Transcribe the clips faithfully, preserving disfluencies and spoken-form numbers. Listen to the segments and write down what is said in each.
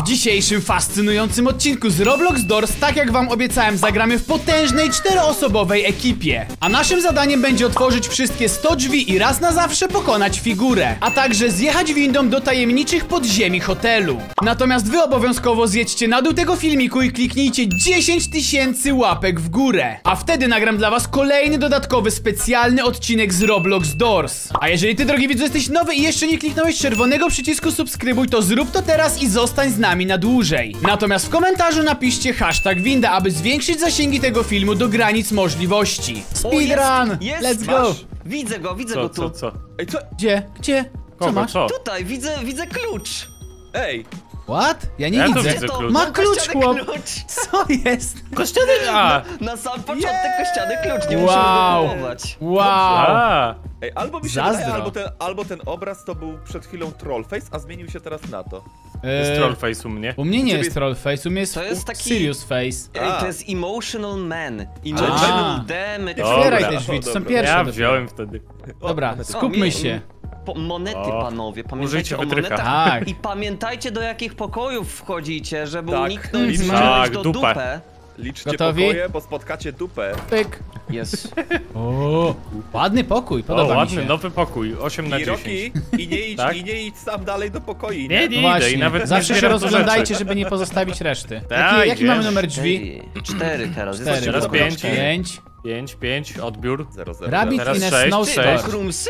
dzisiejszym fascynującym odcinku z Roblox Doors, tak jak wam obiecałem, zagramy w potężnej czteroosobowej ekipie. A naszym zadaniem będzie otworzyć wszystkie sto drzwi i raz na zawsze pokonać figurę, a także zjechać windą do tajemniczych podziemi hotelu. Natomiast wy obowiązkowo zjedźcie na dół tego filmiku i kliknijcie dziesięć tysięcy łapek w górę. A wtedy nagram dla was kolejny dodatkowy specjalny odcinek z Roblox Doors. A jeżeli ty, drogi widzu, jesteś nowy i jeszcze nie kliknąłeś czerwonego przycisku subskrybuj, to zrób to teraz i zostań z nami na dłużej. Natomiast w komentarzu napiszcie hashtag winda, aby zwiększyć zasięgi tego filmu do granic możliwości. Speedrun! Jest, Let's jest, go! masz. Widzę go, widzę Co, go tu. co, co? Ej, co? Gdzie? Gdzie? Co Kogo, masz? co? Tutaj, widzę, widzę klucz. Ej, What? Ja nie Ja to widzę. widzę klucz. Ma No, klucz, kościany chłop. klucz. Co jest? kościany, a! Na sam początek kościany klucz, nie Wow. musimy go kupować. Wow! A! Ej, albo mi się Zazdro. wydaje, albo ten, albo ten obraz to był przed chwilą Trollface, a zmienił się teraz na to. Jest Eee, trollface u mnie. U mnie nie Ciebie- jest troll face, u mnie jest, To jest taki- serious face. Ej, A. to jest Emotional Man. A. Emotional Damage. Dobra. Otwieraj Dobra. te drzwi, to są Dobra. pierwsze. Ja dopiero. wziąłem wtedy. Dobra, monety. skupmy mi- się. Po, monety, O. panowie, Użyjcie pamiętajcie o wytrycha. monetach. Tak. I pamiętajcie, do jakich pokojów wchodzicie, żeby Tak. uniknąć Mhm. może Tak, wejść do dupę. dupę. Liczcie Gotowi? pokoje, bo spotkacie dupę. Pyk. Jest. O, ładny pokój, O, podoba mi ładny, się. nowy pokój. osiem na I Rocky, dziesięć. i nie idź, Tak? i nie idź sam dalej do pokoi, Nie, nie? nie No idę właśnie, i nawet zawsze nie się zbieram tu rozglądajcie, rzeczy. żeby nie pozostawić reszty. Tak, Jaki, jaki wiesz. mamy numer drzwi? Cztery, Cztery teraz. Cztery, Jesteście Teraz dobra. pięć. pięć. pięć, pięć, odbiór. Zero, zero, Rabbit zero. in Teraz a sześć, snowstorm. sześć. Backroomsy?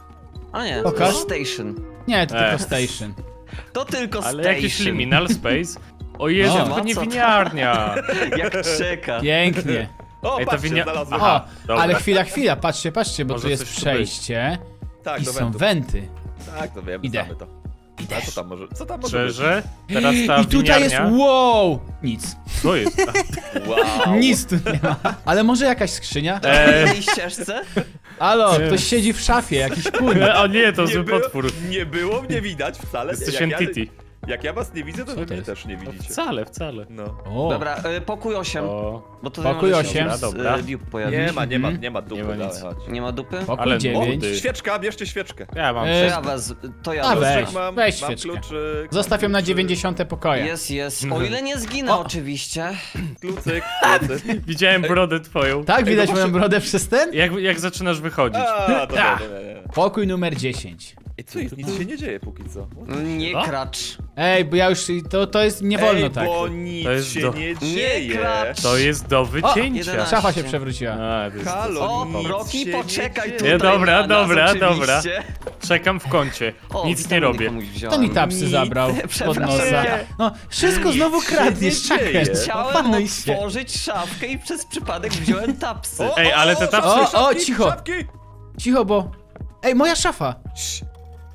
A nie, Pokaż. to Station. Nie, to E. tylko station. To tylko Ale Station. jakiś liminal space. O Jezu, O. to nie Co to? winiarnia. Jak czeka. Pięknie. O, Ej, to patrzcie, winia- znalazłem. O, Aha, dobra. ale chwila, chwila, patrzcie, patrzcie, bo Może tu jest coś tu przejście Tak, i do są wentów. wenty. Tak, to wiem, Idę. znamy to. Idę. A co tam może, co tam może być? Szczerze? Teraz ta I tutaj jest, winiarnia. wow! Nic. Co jest? Wow. Nic tu nie ma. Ale może jakaś skrzynia? Eee, Na tej ścieżce? Halo, ktoś siedzi w szafie, jakiś kuń. o nie, to Nie zły było, potwór. nie było mnie widać wcale. Jesteś jak ja, entity. jak ja was nie widzę, to Co wy to mnie jest? też nie widzicie. Wcale, wcale. No. O, Dobra, y, pokój osiem. O, Bo to Pokój może się osiem. z, Dobra. y, dupe pojawić. Nie ma, nie ma, Mhm. nie ma dupy, Nie ma dalej, nic. chodź. Nie ma dupy? pokój ale dziewięć. nudy. Świeczka, bierzcie świeczkę. Ja mam E, To sześć. ja was, to ja A, was. weź. mam, weź mam świeczkę. kluczyk. Zostaw ją mam na kluczyk. dziewięćdziesiąte pokoje. Jest, jest. O ile nie zginę O. oczywiście. Klucyk, klucyk. Widziałem brodę twoją. Tak, widać no moją właśnie- brodę przez ten? Jak, jak zaczynasz wychodzić? A, to, to, to, nie, nie. Pokój numer dziesięć. Ej, co jest? Nic się nie dzieje póki co. Nie Co? kracz. Ej, bo ja już, to, to jest, nie wolno Ej, tak. bo nic To jest się do- nie Nie dzieje. kracz. To jest do wycięcia. jedenaście. Szafa się przewróciła. A, to jest Halo, O, nic Rocky, się poczekaj nie tutaj Nie, dobra, na nas, dobra, oczywiście. dobra. Czekam w kącie. O, Nic nie witaminy robię. komuś To wziąłem. mi tapsy Nic. zabrał pod Przepraszam. nosa. No, wszystko znowu Nic się kradniesz, nie dzieje. czakę. Chciałem Opanuj się. otworzyć szafkę i przez przypadek wziąłem tapsy. O, Ej, o, ale te o, tapsy- szafki, O, o, szafki, cicho. szafki. Cicho, bo... Ej, moja szafa. Cii.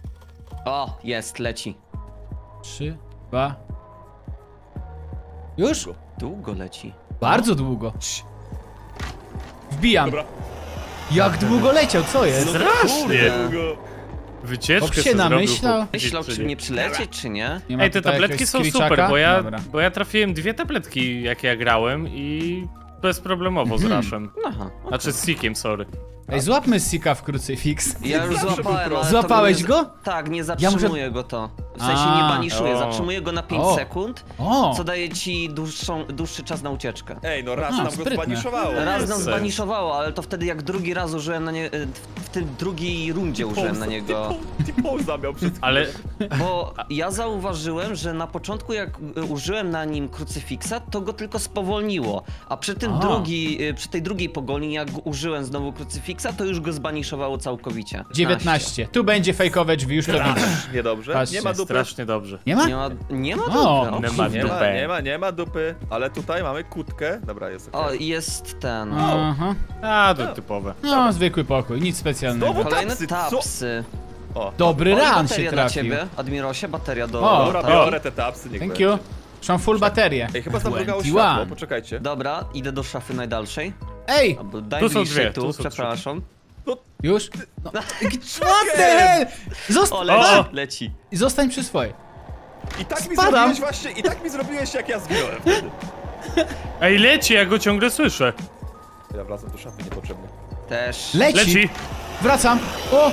O, jest, leci. Trzy, dwa... Już? Długo leci. Bardzo długo. Cii. Wbijam. Dobra. Jak długo leciał, co jest? Strasznie. Długo. Wycieczkę Chłop się sobie zrobił, namyślał. chłop. Myślał, Czy czy nie? mnie przylecieć, czy nie? Nie ma Ej, te tutaj tabletki jakiegoś są skriczaka? super, bo ja, Dobra. bo ja trafiłem dwie tabletki, jak ja grałem i bezproblemowo z Rashem. Aha. Znaczy z Seekiem, sorry. Ej, złapmy Sika w krucyfiks. Ja już Zawsze był złapałem, problem. ale Złapałeś to nie, go? Tak, nie Ja zatrzymuję muszę- go to. W sensie A. nie baniszuję, O. zatrzymuję go na pięć O. sekund, O! co daje ci dłuższą, dłuższy czas na ucieczkę. Ej, no raz A, nam go sprytne. spaniszowało. Raz jest nas sens. zbaniszowało, ale to wtedy jak drugi raz użyłem na nie, w, w tym drugiej rundzie użyłem na niego. T-Poza miał przed Ale Bo ja zauważyłem, że na początku jak y, użyłem na nim krucyfiksa, to go tylko spowolniło. A przy tym A. drugi, y, przy tej drugiej pogoni, jak go użyłem znowu krucyfiksa, to już go zbaniszowało całkowicie. dziewiętnaście. Tu będzie fejkowe drzwi, już to widzę. Niedobrze. Patrzcie, Nie ma dupy. strasznie dobrze. Nie ma? Nie ma, nie ma O, dupy. O, nie ma Nie ma, dupy. nie ma, nie ma dupy. Ale tutaj mamy kutkę. Dobra, jest o, okej. i jest ten. Aha. A, to typowe. No, zwykły pokój, nic specjalnego. Znowu? Kolejne tapsy, co? tapsy. O, Dobry O, ran się bateria dla trafił. ciebie, Admirosie, bateria do... O, dobra, tak. biorę te tapsy, niech Thank będzie. you. Już mam full baterię. Ej, chyba zamrugało dwadzieścia światło, jeden. poczekajcie. Dobra, idę do szafy najdalszej. Ej, Albo daj Tu są bliższej dwie, tu, tu są przepraszam. już? No. What the hell? Zosta O, leci, A! leci. Zostań przy swojej. I tak mi Spadam. zrobiłeś właśnie, i tak mi zrobiłeś jak ja zginąłem wtedy. Ej, leci, ja go ciągle słyszę. Ja wracam do szafy niepotrzebnie. Też. Leci. Leci. Wracam. O!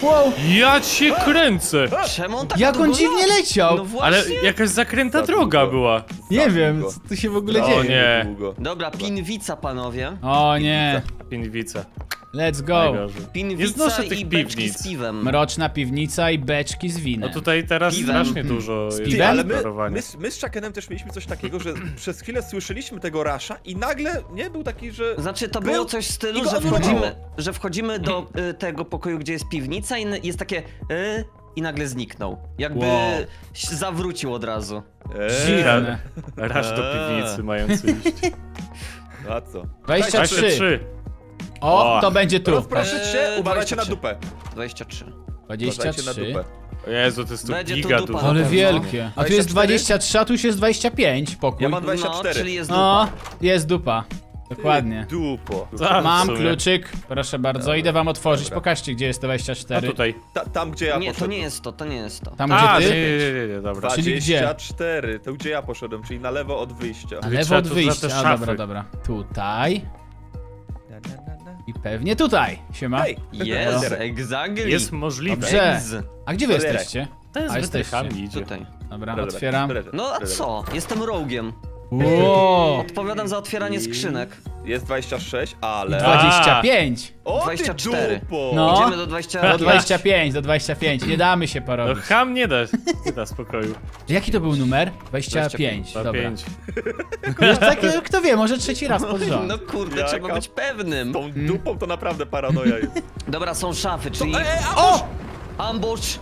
Wow, Ja cię kręcę! Czemu on tak jak on długo dziwnie lat- leciał. No właśnie. Ale jakaś zakręta Za droga długo. była. Za Nie wiem, długo. co tu się w ogóle O dzieje. nie. Długo. Dobra, pinwica, panowie. O nie, Pinwica. let's go. Najgorzej. Nie Pinwica znoszę i tych beczki piwnic. z piwem. Mroczna piwnica i beczki z No winem. tutaj teraz Piwem. strasznie dużo jest piwem? Ty, ale my, eksplorowania. my, my z Chuckenem też mieliśmy coś takiego, że przez chwilę słyszeliśmy tego rasza i nagle, nie, był taki, że... Znaczy, to Był było coś w stylu, i go że anulowało. wchodzimy, że wchodzimy do y, tego pokoju, gdzie jest piwnica i n- jest takie y, i nagle zniknął. Jakby Wow. się zawrócił od razu. Eee, Dziwne. Raż do piwnicy mający iść. no a co? dwadzieścia dwadzieścia trzy. trzy. O, O. to będzie tu. Rozproszyć się, Eee, uważajcie na dwadzieścia trzy. dupę. dwadzieścia trzy. dwadzieścia Uważajcie na trzy. dupę. O Jezu, to jest tu Będzie tu giga dupa. dużo. Ale pewno. wielkie. A tu jest dwadzieścia cztery? dwadzieścia trzy, a tu już jest dwadzieścia pięć pokój. Ja mam dwadzieścia No, cztery. czyli jest dupa. No, jest dupa. Dokładnie. Dupo. A, w Mam sumie. kluczyk, proszę bardzo, idę wam otworzyć. Dobra. Pokażcie, gdzie jest dwadzieścia A cztery. tutaj. Ta, tam, gdzie ja Nie, to poszedłem. nie jest to, to nie jest to. Tam, A, gdzie nie, ty? nie, nie, nie, dobra. Czyli gdzie? dwadzieścia cztery, to gdzie ja poszedłem, czyli na lewo od wyjścia. Na Czyli lewo trzeba od tu za wyjścia. te A, szafy. dobra, dobra. Tutaj. Na, na, na, na. I pewnie tutaj. Siema. Hej! Jest, Otwieraj. exactly. Jest możliwe. Dobrze. Egz. A gdzie wy Cholera. jesteście? To jest A, jesteście. wytrychami idzie. Tutaj. Dobra, Dobra, otwieram. dobra, dobra, No a dobra. co? Jestem rogue'iem. Wow. Odpowiadam za otwieranie I- skrzynek. Jest dwadzieścia sześć, ale... dwadzieścia pięć. O, ty dwadzieścia cztery. dupo! No. Idziemy do dwudziestu. Do dwadzieścia pięć, do dwadzieścia pięć. Nie damy się No porobić. ham nie da, nie da spokoju. Jaki to był numer? dwadzieścia pięć. Dwa, Dobra. pięć. Już tak, kto wie, może trzeci raz pod rząd. No kurde, Jaka- trzeba być pewnym. Tą dupą to naprawdę paranoja jest. Dobra, są szafy, czyli... Ej, ej, O! Ambush!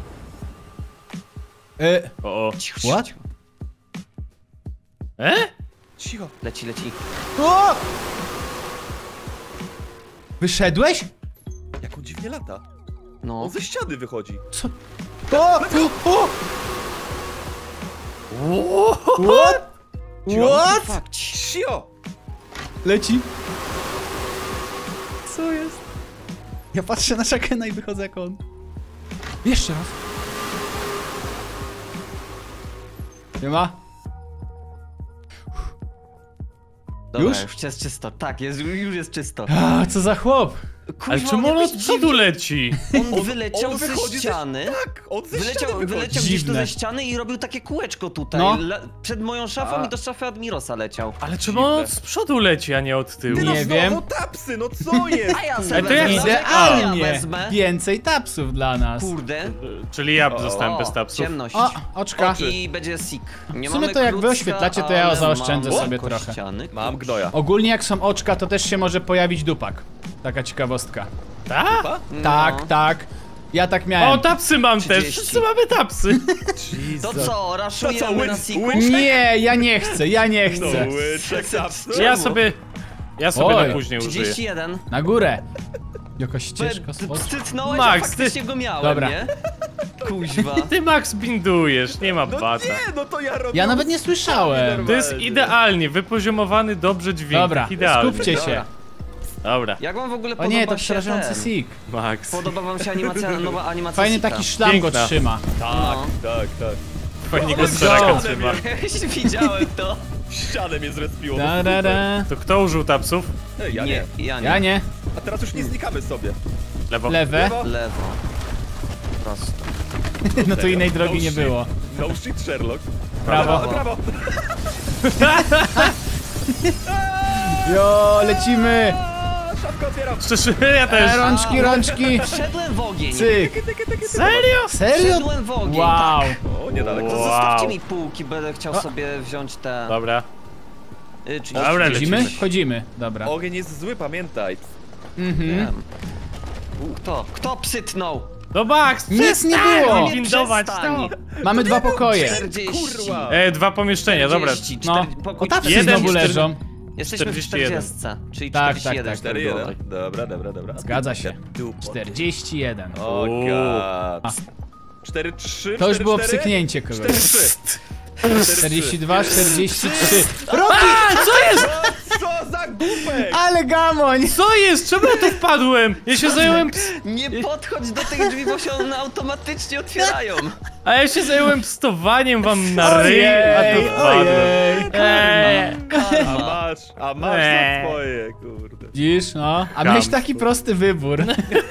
Y, O, o. Cicho, cicho, What? cicho. E? Cicho. Leci, leci. o! Wyszedłeś? Jak on dziwnie lata. No. On ze ściany wychodzi. Co? O! O! What? What? Fuck. ci- Cio! Leci. Co jest? Ja patrzę na Chuckena i wychodzę jak on. Jeszcze raz. Nie ma? Dobra, Już? już jest czysto. Tak, jest, już jest czysto. A, co za chłop? Ale Kurwa, czemu on jakoś od przodu leci? On wyleciał on ze wychodzi ze- ściany. Tak, on ze Wyleciał, ściany wychodzi. wyleciał gdzieś tu Dziwne. ze ściany i robił takie kółeczko tutaj. No. Le, przed moją szafą A. i do szafy Admirosa leciał. Ale czemu on z przodu leci, a nie od tyłu? Ty no Nie znowu wiem. tapsy, no co jest? A ja kurwa? sobie to jak wezmę. Idealnie! Ja wezmę. Więcej tapsów dla nas. Kurde. Czyli ja O, zostałem O, bez tapsów. ciemność. O, oczka. I będzie sik. Nie W sumie mamy to jak wy krucka, oświetlacie, to ja ale zaoszczędzę mamy sobie trochę. kościany. Mam gnoja. Ogólnie jak są oczka, to też się może pojawić dupak. Taka ciekawostka. Tak? No. Tak, tak. Ja tak miałem. O, tapsy mam też! trzydzieści. Wszyscy mamy tapsy! To co, raszujemy To co, na łycz- siku? łycz- Nie, ja nie chcę, ja nie No, chcę. łyczek tapsy. Ja sobie... Ja sobie Oj. na później użyję. trzydzieści jeden. Na górę. Jakaś ścieżka P- schodów. Wstytnąłeś, Max, a faktycznie go miałem, Dobra. nie? Kuźwa. Ty Max bindujesz, nie ma No bata. nie, no to ja robię... Ja nawet nie słyszałem. To jest idealnie, wypoziomowany dobrze dźwięk. Dobra, tak idealnie. skupcie się. Dobra. Dobra, Jak wam w ogóle O podoba nie, to się przerażający ten? sik. Max. Podoba wam się animacja, nowa animacja Fajny Sika? taki szlam go Piękna. trzyma. Tak, No. tak, tak. Fajnie O, go strzelaka ścianę trzyma. mnie- Widziałem to. Ścianę mnie zrespiło. Da, da, da. To kto użył tapsów? Ej, ja nie. ja nie. Ja nie. A teraz już nie znikamy sobie. Lewo. Lewe. Lewo. Lewo. Prosto. No tu innej drogi nie shit. było. No shit, Sherlock. Prawo. Prawo, prawo. Jo, lecimy. A, Szafkę otwieram. Szczerze, ja też. E, rączki, rączki. Wszedłem w ogień. Cyk. Serio? Serio? Wszedłem w ogień, Wow. tak. O, niedaleko. To Wow. zostawcie mi półki, będę chciał sobie wziąć te... Dobra. Y, czyli Dobra, Chodzimy? lecimy. Chodzimy. Dobra. Ogień jest zły, pamiętaj. Mhm. Wiem. Kto? Kto psytnął? No Max, Nic nie przestań było. mi bindować Przestań. to. Mamy dwa pokoje. czterdzieści. Kurwa. E, dwa pomieszczenia, dobra. czterdzieści, No. cztery- O, pokój tapsy Jeden znowu i cztery- leżą. Jesteśmy w czterdzieści jeden. czterdziestce, czyli Tak, czterdzieści jeden. tak, tak. cztery jeden. Dobra, dobra, dobra. Zgadza się. Dupo. czterdzieści jeden. O Uuu. god. cztery trzy, To już było cztery, cztery? psyknięcie kogoś. cztery trzy. czterdzieści dwa, czterdzieści trzy. Roki! Co jest? Co za głupek! Ale gamoń! Co jest? Czemu ja tu wpadłem? Ja się zająłem ps... Nie podchodź do tych drzwi, bo się one automatycznie otwierają. A ja się zająłem pstowaniem wam na ryj, a tu Ojej, wpadłem. ojej. Eee. A Karma. masz, a masz Eee. za twoje, kurde. Widzisz, no. A miałeś Chamstwo. taki prosty wybór.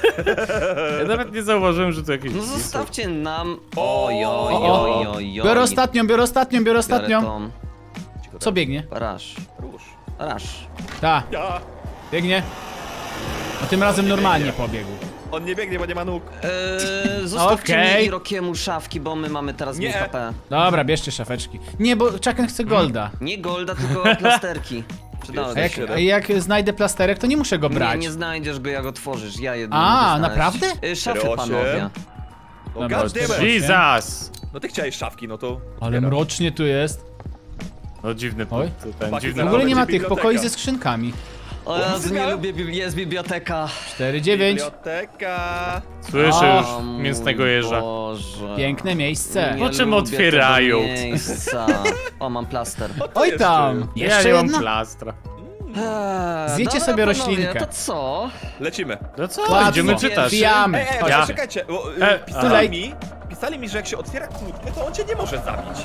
Ja nawet nie zauważyłem, że to jakieś... No zostawcie nam... O, Oj, oj, o, oj, oj, oj. Biorę ostatnią, biorę ostatnią, biorę Biorę ostatnią. tą. Co biegnie? Rasz, Róż. rasz. Ta, Ja. biegnie. A tym razem normalnie pobiegł. On nie biegnie, bo nie ma nóg. Eee, zostawcie Okej. mi i Rokiemu szafki, bo my mamy teraz mniej Nie. H P. Dobra, bierzcie szafeczki. Nie, bo Chucken chce golda. Nie golda, tylko plasterki. Przydały A jak, się. a jak znajdę plasterek, to nie muszę go Nie, brać. nie znajdziesz go, jak otworzysz. Ja jedno A, mogę znaleźć. naprawdę? Y, Szafy, cztery, panowie. O, Dobra, god damn it. cztery. Jesus! No ty chciałeś szafki, no to... Ale otwieram. mrocznie tu jest. No dziwny Oj. ten, ten Chłopaki, dziwny... W ogóle nie ma będzie tych biblioteka. pokoi ze skrzynkami. O, ja nie miałem? lubię, bibli- jest biblioteka. cztery dziewięć. Biblioteka. Słyszę już O mój mięsnego jeża. Boże. Piękne miejsce. Nie Po czym lubię otwierają? tego miejsca. O, mam plaster. O, to Oj jeszcze. tam! Ja Jeszcze nie mam jedna? plastra. Eee, Zjecie dobra, sobie panowie, roślinkę. To co? Lecimy. No co, Łatwo. idziemy czytać. Wbijamy. Ej, ej, Chodź. Ja- czekajcie. Bo, y, E, pisali aha. mi, pisali mi, że jak się otwiera kłódkę, to on cię nie może zabić.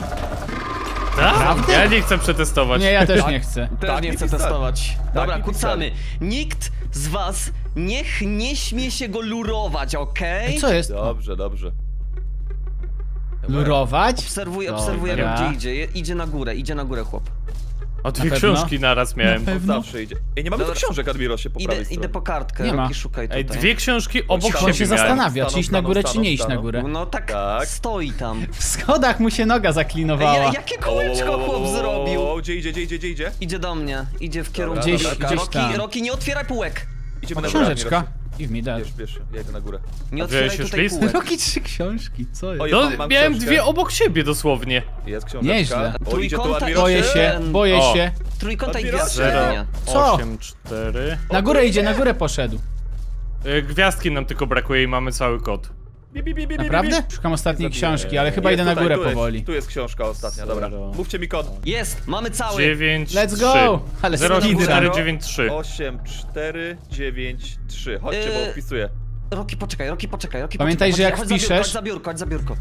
Tak? Ja nie chcę przetestować. Nie, ja też nie chcę. Też Tak nie mi chcę pisali. testować. Dobra, mi kucamy. Nikt z was niech nie śmie się go lurować, okej? Co jest? Dobrze, dobrze. Lurować? Obserwuję, Dobra. obserwuję, gdzie idzie. Je- Idzie na górę, idzie na górę, chłop. O, dwie Na pewno? książki naraz miałem. Na pewno. Zawsze idzie. Ej, nie mamy tu Dobra. książek, Admirosie, po Idę, prawej idę stronie. po kartkę, Nie ma. Roki, szukaj tutaj. Ej, dwie książki obok On On się siebie miałem. zastanawia, czy Stanął, iść na górę, czy stanął, nie iść na stanął. górę. No tak, Tak. stoi tam. W schodach mu się noga Ej, zaklinowała. ja- jakie kółeczko chłop zrobił? Gdzie idzie, gdzie idzie, gdzie idzie? Idzie do mnie, idzie w kierunku Gdzieś- Roka. gdzieś Roki, tam. Roki, nie otwieraj półek! Idziemy O, na górę, książeczka. Admirosie. Give me that. Bierz, bierz, ja idę na górę. Nie A otwieraj wziąłeś już tutaj list? półek. Roki, trzy książki, co jest? Oj, No, mam- mam miałem książkę. dwie obok siebie dosłownie. Jest książeczka. Nieźle. O, idzie tu Trójkąta- Admirosie. Boję się, Ten- boję O. się. Trójkąta i Admirosie. gwiazdy Zero. nie. Co? osiem, cztery. Na górę idzie, na górę poszedł. Y, Gwiazdki nam tylko brakuje i mamy cały kod. Bi, bi, bi, bi, bi, Naprawdę? bi. Szukam ostatniej Zabiję. książki, ale chyba Jest idę na tutaj, górę tu jest, powoli. Tu jest książka ostatnia, dobra. Zero. Mówcie mi kod. Jest, mamy cały. dziewięć, Let's trzy. go! Ale zero, speedrun. cztery, dziewięć, trzy. osiem, cztery, dziewięć, trzy. Chodźcie, Yy, bo wpisuję. Roki, poczekaj, Roki, poczekaj, Roki, Pamiętaj, poczekaj. że jak Chodź za biurko, wpiszesz- Chodź za biurko, chodź za biurko.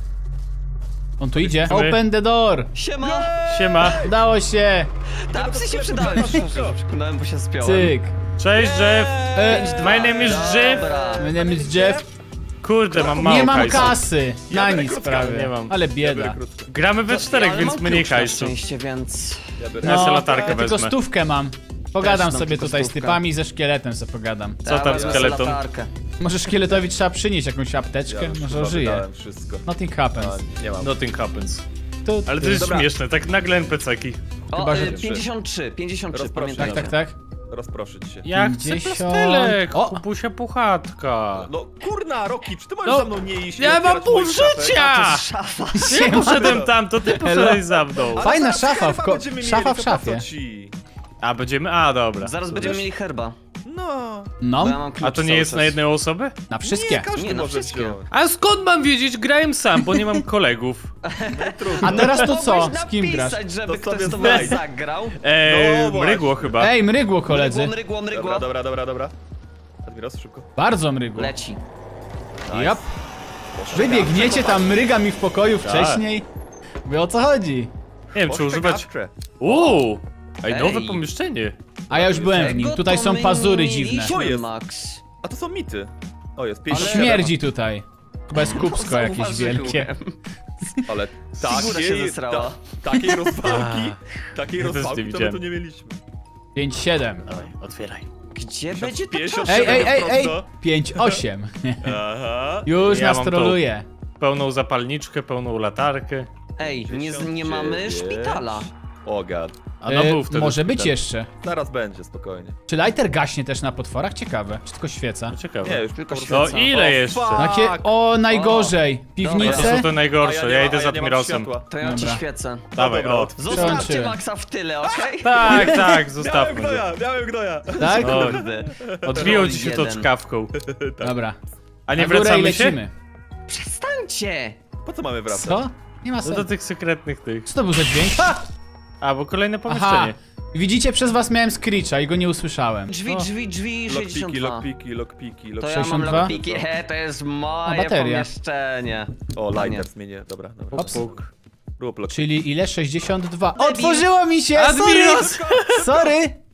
On tu idzie. Wpisujemy. Open the door! Siema! Siema. Udało się! Ta do psy się sklepu, przydały. szybko. Przepraszam, przekonałem, bo się spiąłem. Cyk. Cześć, Jeff. E, My name is Jeff. Dobra. My name is Jeff. Kurde, mam mało Nie mam hajsu. kasy. Na biorę nic krótko, prawie. nie mam. Ale Ja biorę bieda. krótko. Gramy we czterech, Ale więc mam mniej klucz na hajsu. szczęście, więc... Ja biorę. Ja sobie No, latarkę ja tylko wezmę. stówkę mam. Pogadam Też mam sobie tylko tutaj z stówkę. typami i ze szkieletem sobie pogadam. Co tam, Dawaj, skeleton? latarkę. Może szkieletowi trzeba przynieść jakąś apteczkę? już Może chyba ożyje. wydałem wszystko. Nothing happens. A, nie mam. Nothing happens. Tu, Ale to tu. jest Dobra. śmieszne, tak nagle N P C-ki. O, Chyba, że- y, pięćdziesiąt trzy, pięćdziesiąt trzy, Rozproszę. pamiętajcie. Tak, tak, tak. Rozproszyć się. Ja chcę pięćdziesiąt. plastelek, O! kupusia puchatka. No kurna, Roki, czy ty możesz No, za mną nie iść? i Ja mam otwierać pół moich szafek? życia! Szafa. Ja poszedłem tam, to ty poszedłeś za mną. Ale Fajna zaraz szafa w herba ko- będziemy mieli, szafa w to po co szafie. ci? A, będziemy... A, dobra. Zaraz będziemy mieli herba. No. No, Bo ja mam klucz A to nie cały jest czas. na jednej osobę? na Nie, wszystkie. każdy Nie, na może wszystkie. wziąć. A skąd mam wiedzieć? Grałem sam, bo nie mam kolegów. A teraz to co? Mogłeś Z kim grasz? napisać, żeby To ktoś sobie z tobą znajdź. zagrał. Eee, No właśnie. mrygło chyba. Ej, mrygło koledzy. Mrygło, mrygło, mrygło. Dobra, dobra, dobra, dobra. Admiros, szybko. Bardzo mrygło. Leci. Jap. Wybiegniecie tam, mryga mi w pokoju wcześniej. Mówię, o co chodzi? Nie wiem, czy używać... Ostrzegawcze. Uuu! Ej, nowe Ej. pomieszczenie. A ja już byłem w nim. Tego Tutaj to są my pazury nie dziwne. mieliśmy, Co jest? Max. A to są mity. O, jest Ale pięćdziesiąt. śmierdzi tutaj. Chyba jest kubsko jakieś Zauważyłem. wielkie. Ale Figura się takiej, zesrała. ta, takiej rozwałki, takiej Ja też nie rozwałki to my widziałem. tu nie mieliśmy. pięć siedem. Dawaj, otwieraj. Gdzie będzie ta pięćdziesiąt czasza? Ej, ej, ej, ej! prosto. pięć osiem. Aha. Już Ja nas mam to. troluje. Pełną zapalniczkę, pełną latarkę. Ej, nie, nie mamy szpitala. O god. A no E, był wtedy może być szpital. jeszcze. Zaraz będzie, spokojnie. Czy lighter gaśnie też na potworach? Ciekawe. Czy tylko świeca? No ciekawe. Nie, już Tylko po- świeca. No ile O, jeszcze? fuck. Takie, o, najgorzej. No to Piwnice? są te A najgorsze, nie ja ma- idę a z ja nie mam Admirosem. światła. To ja ci Dobra. świecę. Dawaj, dobra, o. od- Zostawcie Przełączyłem. Maxa w tyle, okej? Tak, tak, Miałem zostawmy go. gnoja, miałem gnoja. Tak? O, Kurde. odbiło ci się to Jeden. czkawką. Dobra. A nie Na górę i wracamy się? lecimy. Przestańcie! Po co mamy wracać? Co? Nie ma No do sensu. tych sekretnych tych. Co to był za dźwięk? A, bo kolejne Aha. pomieszczenie. Widzicie, przez was miałem screecha i go nie usłyszałem. Drzwi, O. drzwi, drzwi, Lockpiki, sześćdziesiąt dwa. lockpiki, lockpiki, To ja lockpiki. mam sześćdziesiąt dwa? lockpiki, he, to jest moje A, bateria. pomieszczenie. O, A nie. lighter zmienię, dobra, dobra. Ops. Puk. Rób lockpiki. Czyli ile? sześćdziesiąt dwa. Debil. Otworzyło mi się! Sorry! Admiros! Sorry! Cii,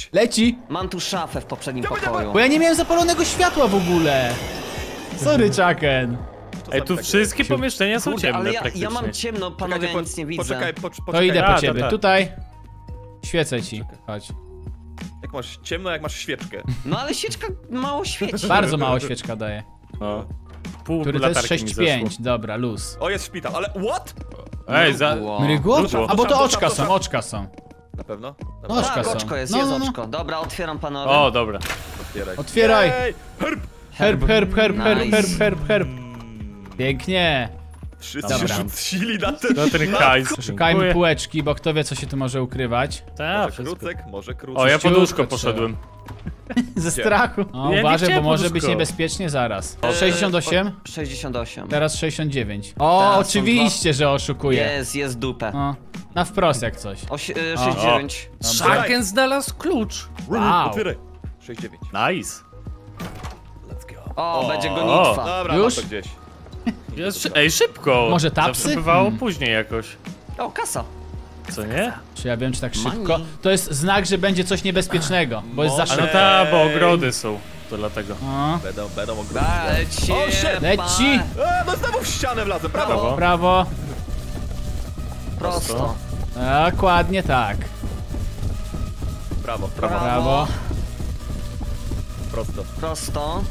Leci! Mam tu szafę w poprzednim Dawaj, pokoju. Bo ja nie miałem zapalonego światła w ogóle. Sorry, Chucken. To Ej, sami tu tak wszystkie pomieszczenia są Kurde, ciemne ale ja, praktycznie. ja mam ciemno, panowie, Czekajcie, ja po- nic nie widzę. Poczekaj, pocz, To poczekaj. idę A, po to ciebie. tak. Tutaj. Świecę ci. Chodź. Jak masz ciemno, jak masz świeczkę. No ale świeczka mało świeci. Bardzo mało świeczka daje. No. Pół Który to jest latarki mi sześć zeszło. pięć. Dobra, luz. O, jest szpital, ale what? Ej, za... Mrugło. Mrygło? Dużo. A bo to Doszłam, oczka doszłam, są, oczka są. Na pewno? No, Dobra, oczka Tak, są. oczko jest, No, jest no, no. oczko. Dobra, otwieram panowie. O, dobra. otwieraj. Otwieraj. Ej, herb! Herb, herb, herb, herb, Nice. herb, herb, herb. Pięknie. Wszyscy Dobra. się rzucili na ten... No ten hajs. Szukajmy Dziękuję. półeczki, bo kto wie, co się tu może ukrywać. Ta, Może wszystko. krócek, może krócek. O, ja pod łóżko Ciutko poszedłem. Ze strachu. O, Ja nie uważaj, bo chciałem może pod być łóżko. niebezpiecznie zaraz. Eee, sześćdziesiąt osiem? sześćdziesiąt osiem. Teraz sześćdziesiąt dziewięć. O, Teraz są oczywiście, że oszukuję. Jest, jest dupę. O, na wprost jak coś. Osi- y, sześćdziesiąt dziewięć. Chucken znalazł klucz. Wow. Otwieraj. sześć dziewięć. Nice. Let's go. O, będzie O. gonitwa. Dobra, Już? mam to gdzieś. Jest, szy- ej, szybko. Może tapsy? Zawsze bywało Hmm. później jakoś. O, kasa. Co nie? Czy ja wiem, czy tak Money. szybko? To jest znak, że będzie coś niebezpiecznego, bo jest Może- A zawsze... no ta, bo ogrody są. To dlatego. O, Będą, będą ogromne. Leci. O, shit. leci! A, no znowu w ścianę wlazłem, prawo. Brawo. Prawo. Prosto. Dokładnie tak. Prawo, prawo, Prawo. prosto, Prosto.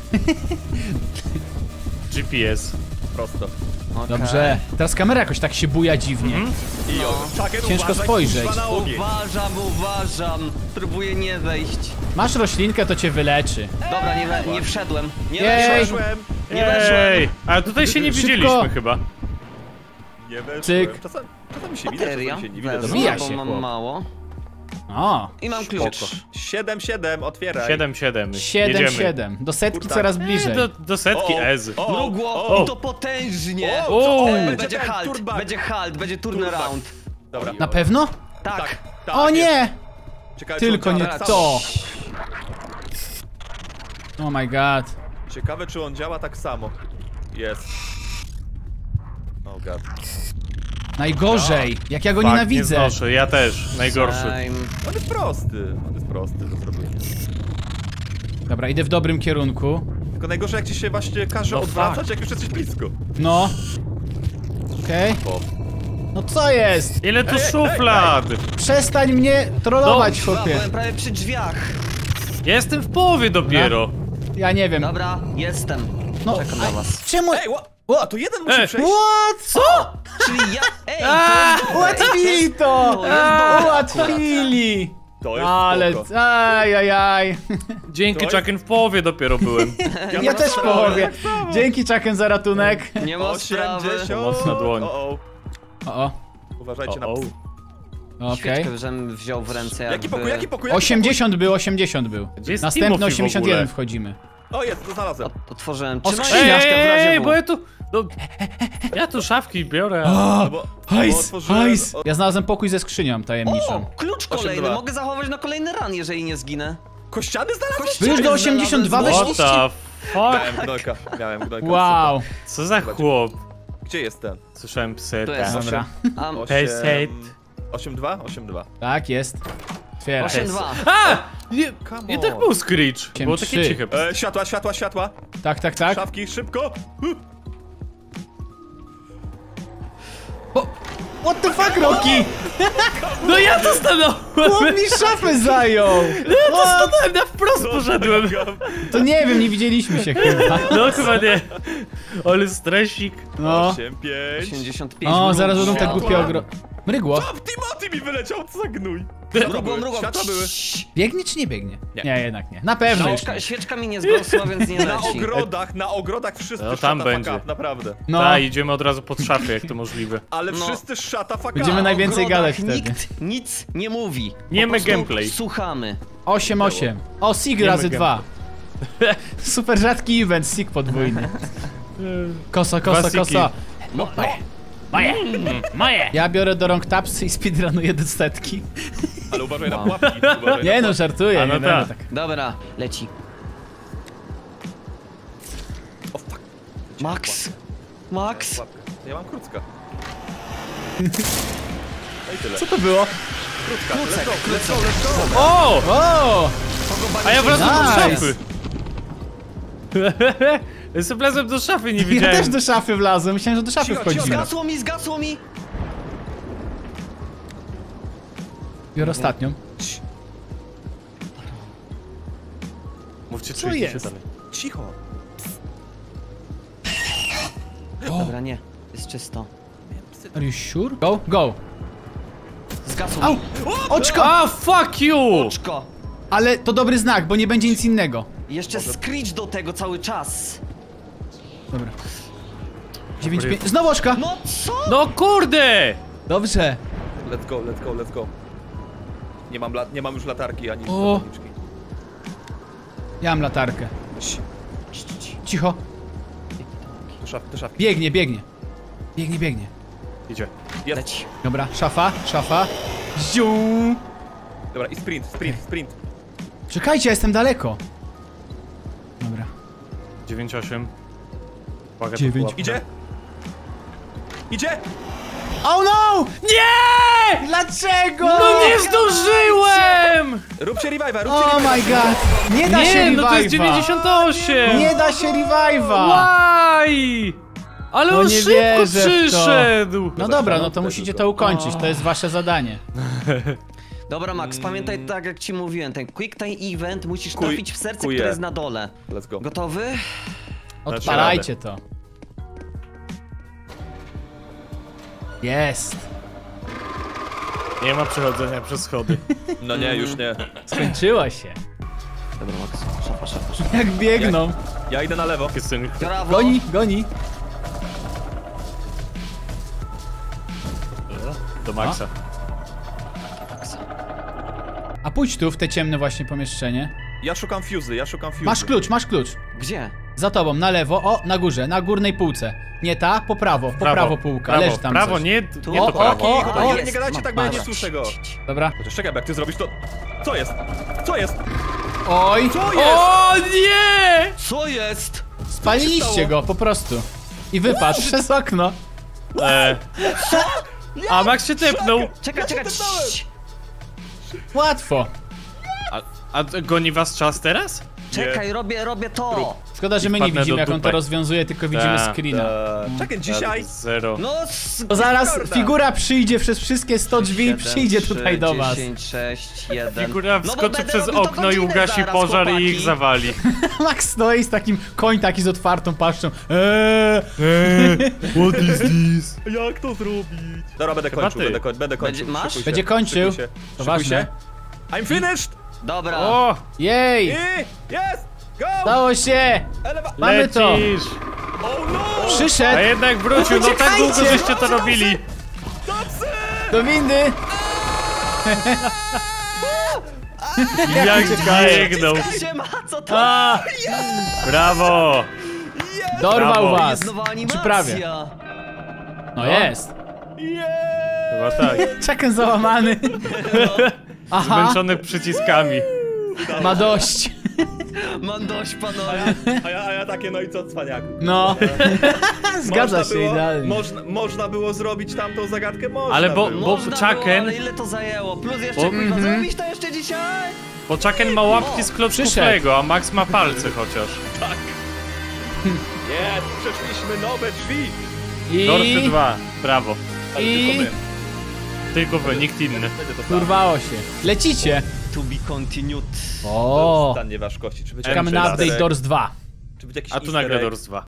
G P S. prosto. Okej. Dobrze. Teraz kamera jakoś tak się buja dziwnie. I No. no. Chucken, Ciężko uważaj, spojrzeć. kurwa, na ogień. Uważam, uważam. Próbuję nie wejść. Masz roślinkę, to cię wyleczy. Dobra, nie, we, nie wszedłem. Nie Jej. weszłem. Weszłem, Nie weszłem. Ej, a tutaj się nie Szybko. widzieliśmy chyba. nie weszłem. Cyk. Czasami, czasami się widać, Bateria. czasami się nie widać. Wezmę, Wbija bo się, mam chłop. mało. O, I mam Spoko. klucz. siedem siedem, otwieraj. siedem siedem. siedem Jedziemy. siedem. Do setki Kurtak. coraz Ej, bliżej. do, do setki O, Ez. o, Mrugło o. i to potężnie. O, co? O, E, będzie będzie ten halt, turback. będzie halt, będzie turnaround. Dobra. Na pewno? Tak. Tak, tak. O jest. nie! Ciekawe, Tylko czy on nie działa tak to. samo. Oh my god. Ciekawe, czy on działa tak samo. Jest. Oh god. Najgorzej. Jak ja go Fuck, nie nienawidzę. znoszę, ja też. Najgorszy. Same. On jest prosty. On jest prosty do zrobienia. Dobra, idę w dobrym kierunku. Tylko najgorsze, jak ci się właśnie każe No odwracać, fuck. jak już jesteś blisko. No. Okej. O. No co jest? Ile tu Ej, ej, szuflad? Przestań mnie trollować, No, Dwa, chłopie. byłem prawie przy drzwiach. Ja jestem w połowie dopiero. Ja nie wiem. Dobra, jestem. No, Czekam na was. czemu... Ej, ła... A to jeden musi Ej. przejść. What? Co? Czyli ja... Ej, A, to jest dobre. Ułatwili to! To jest dobre Ułatwili! To jest Ale... spoko. Ajajaj. Dzięki, To jest- Chucken, w połowie dopiero byłem. Ja też w tak połowie. Dzięki, Chucken, za ratunek. Nie ma sprawy. osiemdziesiąt. Mocna dłoń. O, o. O, o. Uważajcie na O, o. psy. Okej. Świeczkę, żebym wziął w ręce jakby... Jaki pokój, jaki pokój? Jaki osiemdziesiąt był, osiemdziesiąt był. Gdzie jest Następny Timothy w osiemdziesiąt jeden ogóle? wchodzimy. pokój? O, jest, to znalazłem. Ot- Otworzyłem. O, Trzymaj skrzynia. świeczkę w razie Ej, W. bo ja tu... No, ja tu szafki biorę. a- No bo- bo Hajs, otworzyłem- hajs. o- Ja znalazłem pokój ze skrzynią O, tajemniczą. klucz osiem kolejny. dwa. Mogę zachować na kolejny run, jeżeli nie zginę. Kościany znalazłeś? Wy już do osiemdziesiąt dwa Znalazłem weszliście? What the Miałem fuck? gnojka, miałem gnojka. Wow. Co za chłop? Gdzie jest ten? Słyszałem Tu pseta. jest. Dobra. Am, Peset. osiem dwa? osiem dwa. Tak, jest. Otwieraj. osiem dwa. A! Nie, Come nie on. tak był Screech. Było trzy. takie ciche. E, światła, światła, światła. Tak, tak, tak. Szafki, szybko. Huh. O, what the fuck, Rocky? No ja to stanąłem! Chłop mi szafę zajął! Ja to stanąłem, na wprost poszedłem. To nie wiem, nie widzieliśmy się chyba. No chyba nie. Ale stresik. No. osiem pięć. osiemdziesiąt pięć. O, zaraz będą te Mrugło. głupie ogro... Mrygło. O, Timothy mi wyleciał, co za gnój. Mrugło, mrugło. Światła były. Biegnie czy nie biegnie? Nie. Nie, jednak nie. Na pewno już nie. Świeczka, świeczka mi nie zgłosła, więc nie Na leci. ogrodach, na ogrodach wszyscy No, shut tam the fuck będzie. up, naprawdę. No, Tak, idziemy od razu pod szafę, jak to możliwe. Ale No. wszyscy shut the fuck Będziemy up. naj- najwięcej ogrodach gadać wtedy. Nikt nic nie mówi. Nie Po my prostu gameplay. Słuchamy. osiem osiem. O, Sig razy Wiemy, dwa. Super rzadki event, Sig podwójny. Kosa, kosa, Dwa siki. kosa. Moje. Moje. Moje. Ja biorę do rąk tapsy i speedrunuję do setki. Ale uważaj Wow. na pułapki. Uważaj Nie na no, żartuję, A no nie będę tak. tak. Dobra, leci. O fuck. Max. Max. Pułapkę. Ja mam krócka. No i tyle. Co to było? krótka. Krócek, Let's go, let's go, krócek. let's go. O! O! A ja wracam do Nice. szafy. Jestem wlazłem do szafy, nie Ja widziałem. też do szafy wlazłem, myślałem, że do szafy Cicho, wchodzimy. cicho. Zgasło mi, zgasło mi! Biorę ostatnią. Mówcie, Co co idziecie jest? dalej. Cicho. Dobra, nie. Jest czysto. Are you sure? Go, go. Zgasło Au! mi. Oczko! A, fuck you! Oczko! Ale to dobry znak, bo nie będzie nic innego. I jeszcze screech do tego cały czas. Dobra. dziewięć pięć. Znowu oczka! No co? No kurde! Dobrze. Let's go, let's go, let's go. Nie mam, lat, nie mam już latarki ani O. zapalniczki. Ja mam latarkę. Cicho. Do szafki, do szafki. Biegnie, biegnie. Biegnie, biegnie. Idzie. Jest. Leć. Dobra, szafa, szafa. Ziu. Dobra, i sprint, sprint, sprint. Czekajcie, ja jestem daleko. Dobra. dziewięć osiem. Uwaga, to Dziewięć. pułapka. Idzie! Idzie! Oh no! Nie! Dlaczego? No nie zdążyłem! Róbcie revive'a, róbcie Oh revive'a. my god! Nie da się Nie, no to jest revive'a. dziewięćdziesiąt osiem! Nie da się revive'a! Why? Ale No on nie szybko wierzę w to. przyszedł! No dobra, no to Wtedy musicie to. to ukończyć, to jest wasze zadanie. Dobra, Max, pamiętaj tak jak ci mówiłem, ten quick time event musisz Kuj- trafić w serce, kuje. które jest na dole. Let's go. Gotowy? Odpalajcie to. Jest. Nie ma przechodzenia przez schody. No nie, już nie. Skończyło się. Dobra, Max, szafa, szafa, szafa. Jak biegną. Ja idę na lewo. Jestem... Brawo! Goni, goni. Do Maxa. A pójdź tu w te ciemne właśnie pomieszczenie. Ja szukam fuzy, ja szukam fuzy. Masz klucz, masz klucz. Gdzie? Za tobą, na lewo, o, na górze, na górnej półce. Nie ta, po prawo, po prawo, półka, prawo, leży tam prawo, coś. nie, Tu? nie O, to prawo. o, Cicho, o, nie, jest. nie gadajcie Ma- tak, bo ja nie patrz. słyszę go. Dobra. Chociaż czekaj, bo jak ty zrobisz to... Co jest? Co jest? Oj, Co jest? O nie! Co jest? spaliliście go, po prostu. I wypadł przez okno. E. A Max się tepnął. Czekaj, czekaj, tepnąłem. cii. Łatwo. A, a goni was czas teraz? Czekaj, robię, robię to. Szkoda, że my nie wpadnę widzimy do jak on to dupek. rozwiązuje, tylko widzimy Tak, screena. Eee, czekaj, dzisiaj... Zero. No, s- To zaraz Discorda. figura przyjdzie przez wszystkie sto drzwi i siedem, przyjdzie trzy, tutaj do was. dziesięć, sześć, jeden. Figura No bo wskoczy będę przez robił to okno i godzinę ugasi zaraz, pożar i ich chłopaki. zawali. Max stoi z takim koń taki z otwartą paszczą. Eee, What is this? Jak to zrobić? Dobra, będę Chyba kończył, ty. będę, koń, będę kończył. Będzie- masz? Szykuj się, Będzie kończył. szykuj się, To szykuj ważne. się. I'm finished! Dobra. O! I... Jej! Jest! Go! Stało się! Elewa... Mamy to! Lecisz! Oh no! A Przyszedł jednak wrócił, no tak długo Uciekajcie! żeście to robili. Dobrze! do windy! Jak biegnął. Siema, co to? A! Brawo! Dorwał Brawo. was! Jest nowa animacja. Czy prawie? No jest! Chyba tak. Czekam załamany. Aha, Zmęczony przyciskami. ma dość. Mam dość, panowie. A ja, a ja takie, no i co, cwaniaku? No. Zgadza Można się było, idealnie. Można, można było zrobić tamtą zagadkę? Można Ale bo- było. bo- Można Chucken- było, ale ile to zajęło? Plus jeszcze Bo- kurwa, Mhm. zrobisz to jeszcze dzisiaj? Bo Chucken ma łapki z klocków Przyszedł. Lego, a Max ma palce chociaż. Nie, przeszliśmy nowe drzwi! Dorsy I dwa. Brawo. Ale I- tylko my. Tylko wy, nikt inny. Będzie to samo. urwało się. Lecicie. To be continued. O. Stan nie wasz kości. Czy będzie Czekamy Jeszcze na raz. update Doors dwa. Czy będzie jakiś A tu easter nagle egg? Doors dwa.